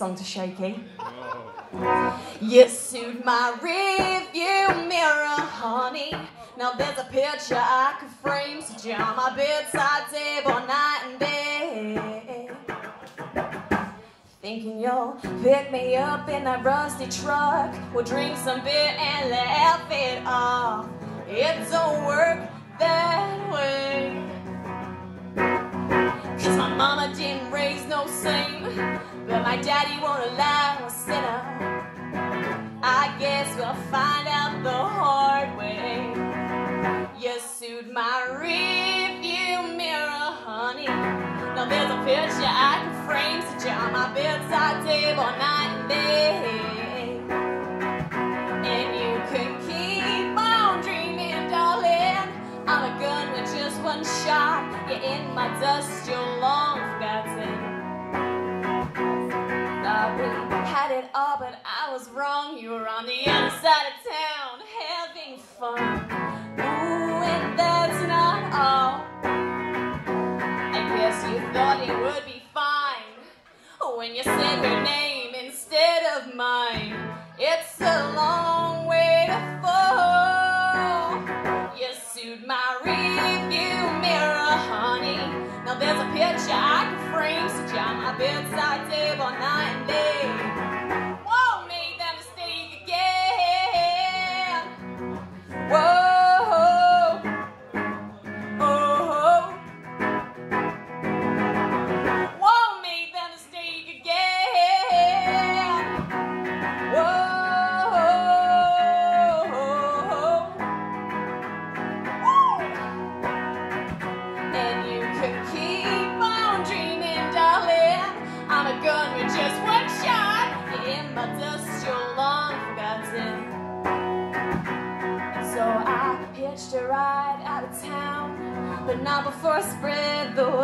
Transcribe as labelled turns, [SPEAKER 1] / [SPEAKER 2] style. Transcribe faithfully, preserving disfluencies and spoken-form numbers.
[SPEAKER 1] song to Shaky. You suit my rearview mirror, honey. Now there's a picture I could frame, so on my bedside table night and day. Thinking you'll pick me up in that rusty truck, we'll drink some beer and laugh it off. It don't work that way, 'cause my mama didn't raise no saint, but my daddy won't allow a sinner. I guess we'll find out the hard way. You suit my rearview mirror, honey. Now there's a picture I can frame, sit you on my bedside table night and day. And you can keep on dreaming, darling. I'm a gun with just one shot. You're in my dust, you're long forgotten. Thought we had it all, but I was wrong. You were on the other side of town, having fun. Ooh, and that's not all. I guess you thought it would be fine when you said her name instead of mine. It's a long way to fall. You suit my rearview mirror, honey. Now there's a picture I can frame, sit you on my bedside table night and day. Whoa, made that mistake again. Whoa. So I hitched a ride out of town, but not before I spread the